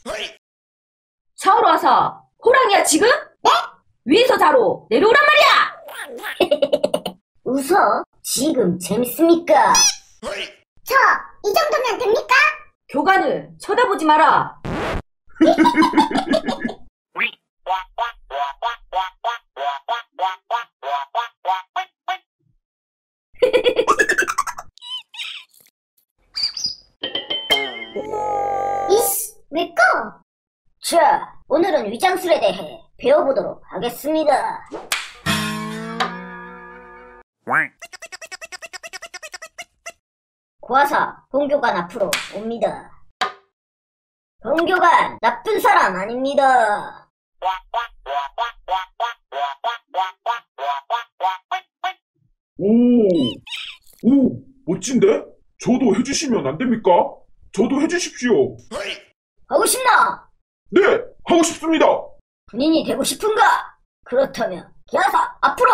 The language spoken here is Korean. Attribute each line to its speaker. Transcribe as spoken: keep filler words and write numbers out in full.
Speaker 1: 샤워로 와서 호랑이야 지금? 네? 위에서 자로 내려오란 말이야!
Speaker 2: 웃어? 지금 재밌습니까?
Speaker 3: 저, 이 정도면 됩니까?
Speaker 1: 교관을 쳐다보지 마라.
Speaker 3: 이씨, 왜 꺼?
Speaker 2: 자, 오늘은 위장술에 대해 배워보도록 하겠습니다. 고아사, 본교관 앞으로 옵니다. 본교관, 나쁜 사람 아닙니다.
Speaker 4: 오, 오, 멋진데? 저도 해주시면 안 됩니까? 저도 해주십시오.
Speaker 2: 하고 싶나?
Speaker 4: 네, 하고 싶습니다.
Speaker 2: 군인이 되고 싶은가? 그렇다면 기아사 앞으로!